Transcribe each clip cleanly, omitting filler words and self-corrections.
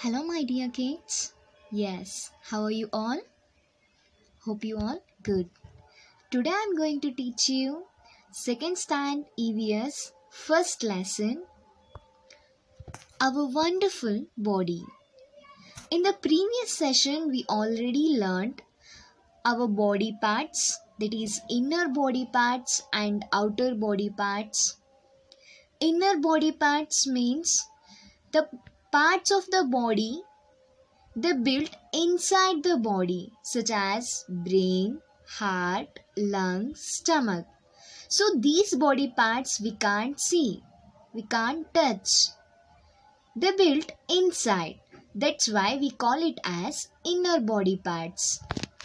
Hello, my dear kids. Yes, how are you all? Hope you all good. Today I'm going to teach you second stand EVS first lesson, our wonderful body. In the previous session, we already learned our body parts, that is inner body parts and outer body parts. Inner body parts means the parts of the body they built inside the body, such as brain, heart, lungs, stomach. So these body parts we can't see, we can't touch. They built inside. That's why we call it as inner body parts.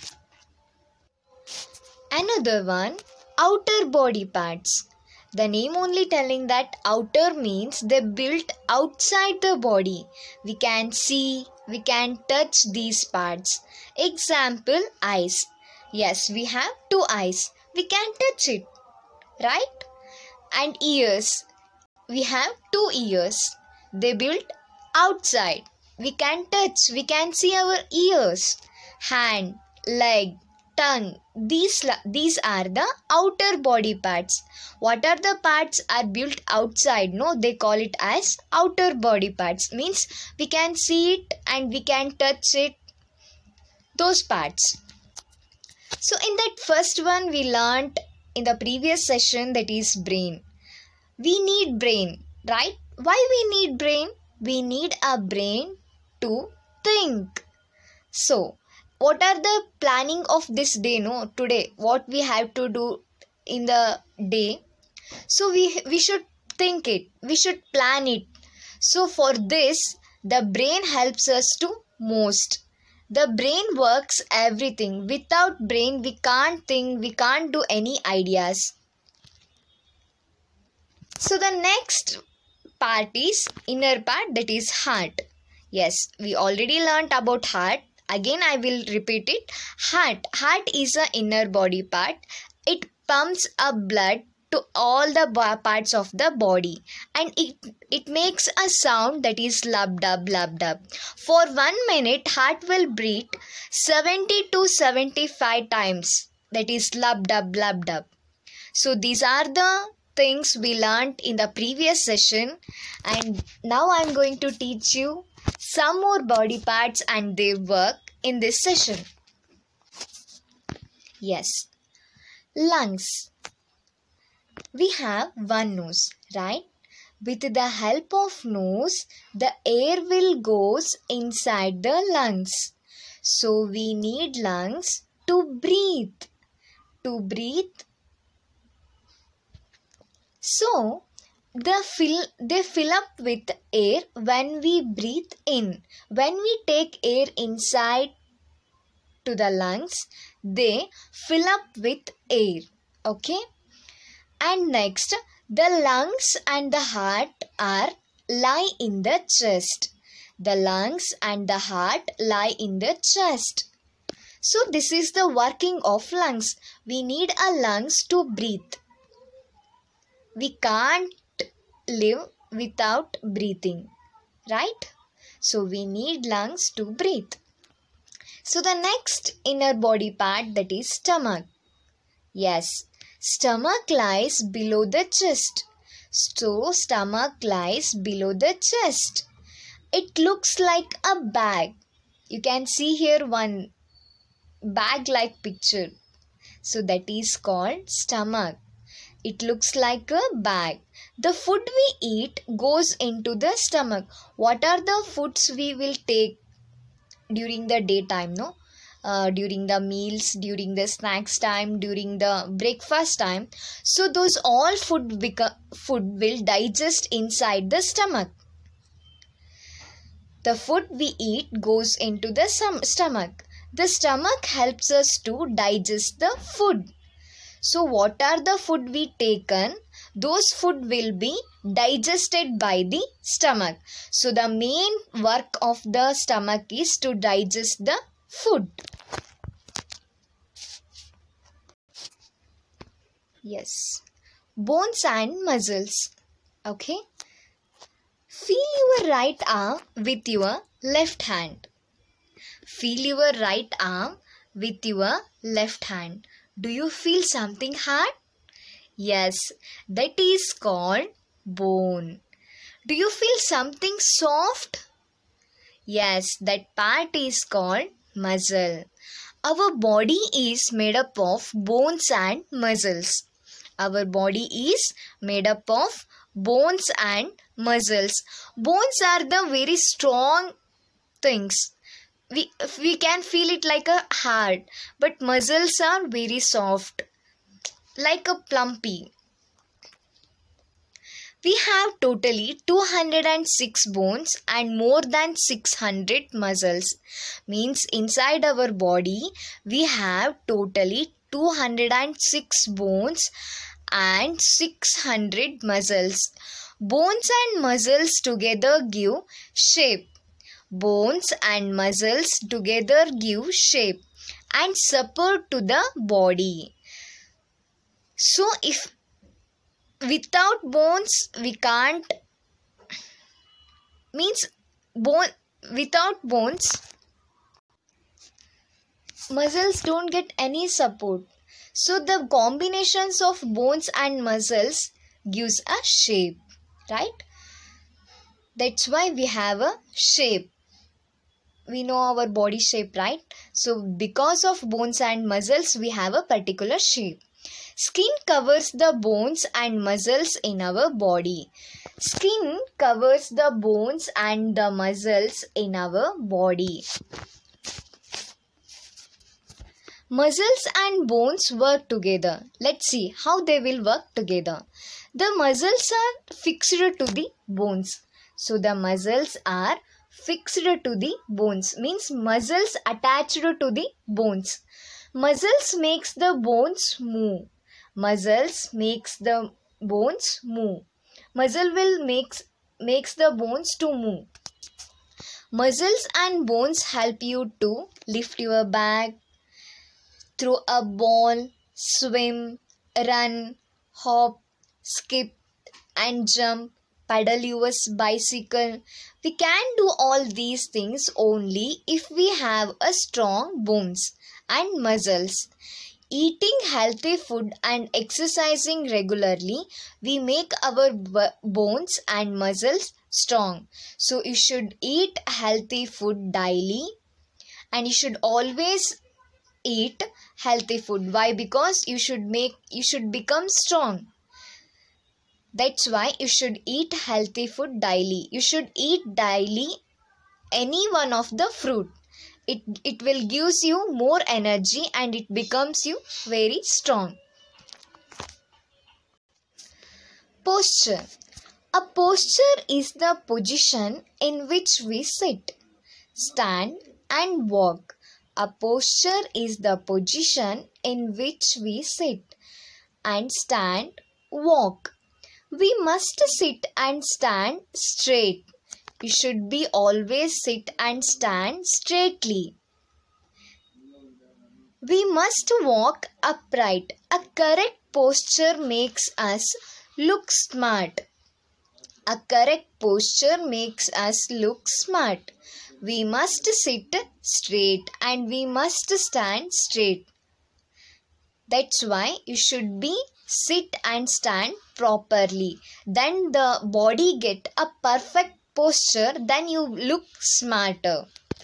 Another one, outer body parts. The name only telling that outer means they built outside the body. We can see, we can touch these parts. Example, eyes. Yes, we have two eyes. We can touch it, right? And ears. We have two ears. They built outside. We can touch, we can see our ears. Hand, leg, tongue. These are the outer body parts. What are the parts are built outside? No, they call it as outer body parts. Means we can see it and we can touch it. Those parts. So in that first one we learnt in the previous session, that is brain. We need brain, right? Why we need brain? We need a brain to think. So what are the planning of this day? No, today what we have to do in the day. So we should think it. We should plan it. So for this, the brain helps us to most. The brain works everything. Without brain, we can't think. We can't do any ideas. So the next part is inner part, that is heart. Yes, we already learnt about heart. Again, I will repeat it. Heart is an inner body part. It pumps up blood to all the parts of the body, and it makes a sound, that is lub dub lub dub. For 1 minute, heart will beat 70 to 75 times, that is lub dub lub dub. So these are the things we learned in the previous session, and now I am going to teach you some more body parts and their work in this session. Yes, lungs. We have one nose, right? With the help of nose, the air will goes inside the lungs. So we need lungs to breathe. To breathe. So they fill up with air when we breathe in. When we take air inside to the lungs, they fill up with air. Okay? And next, the lungs and the heart lie in the chest. The lungs and the heart lie in the chest. So this is the working of lungs. We need a lungs to breathe. We can't live without breathing, right? So we need lungs to breathe. So the next inner body part, that is stomach. Yes, stomach lies below the chest. So stomach lies below the chest. It looks like a bag. You can see here one bag-like picture. So that is called stomach. It looks like a bag. The food we eat goes into the stomach. What are the foods we will take during the daytime, no? During the meals, during the snacks time, during the breakfast time. So those all food will digest inside the stomach. The food we eat goes into the stomach. The stomach helps us to digest the food. So what are the food we taken? Those food will be digested by the stomach. So the main work of the stomach is to digest the food. Yes. Bones and muscles. Okay. Feel your right arm with your left hand. Feel your right arm with your left hand. Do you feel something hard? Yes, that is called bone. Do you feel something soft? Yes, that part is called muscle. Our body is made up of bones and muscles. Our body is made up of bones and muscles. Bones are the very strong things. We can feel it like a hard, but muscles are very soft, like a plumpy. We have totally 206 bones and more than 600 muscles. Means inside our body we have totally 206 bones and 600 muscles. Bones and muscles together give shape. Bones and muscles together give shape and support to the body. So if without bones we can't, without bones muscles don't get any support. So the combinations of bones and muscles gives a shape, right? That's why we have a shape. We know our body shape, right? So because of bones and muscles we have a particular shape. Skin covers the bones and muscles in our body. Skin covers the bones and the muscles in our body. Muscles and bones work together. Let's see how they will work together. The muscles are fixed to the bones. So the muscles are fixed to the bones, means muscles attached to the bones. Muscles makes the bones move. Muscles makes the bones move. Muscle will makes the bones to move. Muscles and bones help you to lift your bag, throw a ball, swim, run, hop, skip and jump, pedal your bicycle. We can do all these things only if we have a strong bones and muscles. Eating healthy food and exercising regularly, we make our bones and muscles strong. So you should eat healthy food daily and you should always eat healthy food. Why? Because you should become strong. That's why you should eat healthy food daily. You should eat daily any one of the fruit. It will gives you more energy and it becomes you very strong. Posture. A posture is the position in which we sit, stand and walk. A posture is the position in which we sit and stand, walk. We must sit and stand straight. You should be always sit and stand straightly. We must walk upright. A correct posture makes us look smart. A correct posture makes us look smart. We must sit straight and we must stand straight. That's why you should be sit and stand properly. Then the body get a perfect posture, then you look smarter.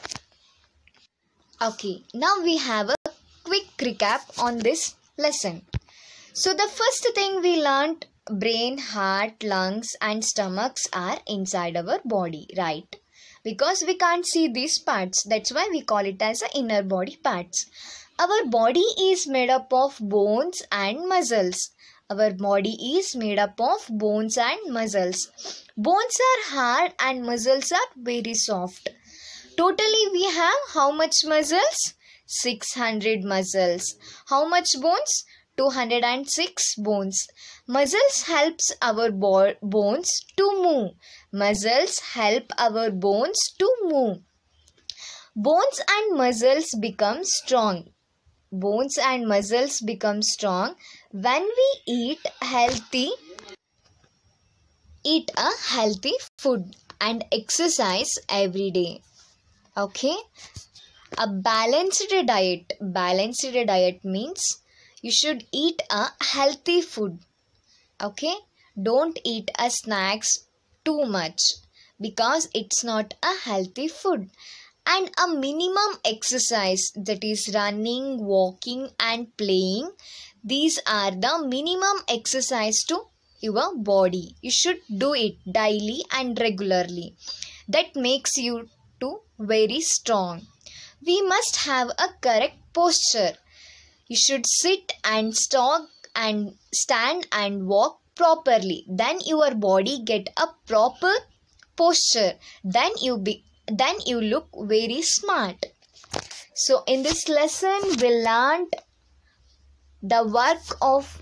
Okay, now we have a quick recap on this lesson. So the first thing we learnt, brain, heart, lungs and stomachs are inside our body, right? Because we can't see these parts, that's why we call it as the inner body parts. Our body is made up of bones and muscles. Our body is made up of bones and muscles. Bones are hard and muscles are very soft. Totally we have how much muscles? 600 muscles. How much bones? 206 bones. Muscles helps our bones to move. Muscles help our bones to move. Bones and muscles become strong. Bones and muscles become strong when we eat a healthy food. and exercise every day. Okay? A balanced diet means you should eat a healthy food. Okay? Don't eat a snacks too much because it's not a healthy food. And a minimum exercise, that is running, walking and playing. These are the minimum exercise to your body. You should do it daily and regularly. That makes you to very strong. We must have a correct posture. You should sit and stand and walk properly. Then your body get a proper posture. Then you look very smart. So in this lesson we learned the work of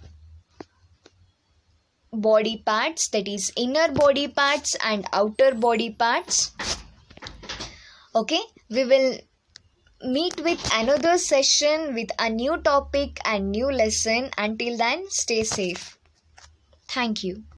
body parts, that is inner body parts and outer body parts. Okay, we will meet with another session with a new topic and new lesson. Until then, stay safe. Thank you.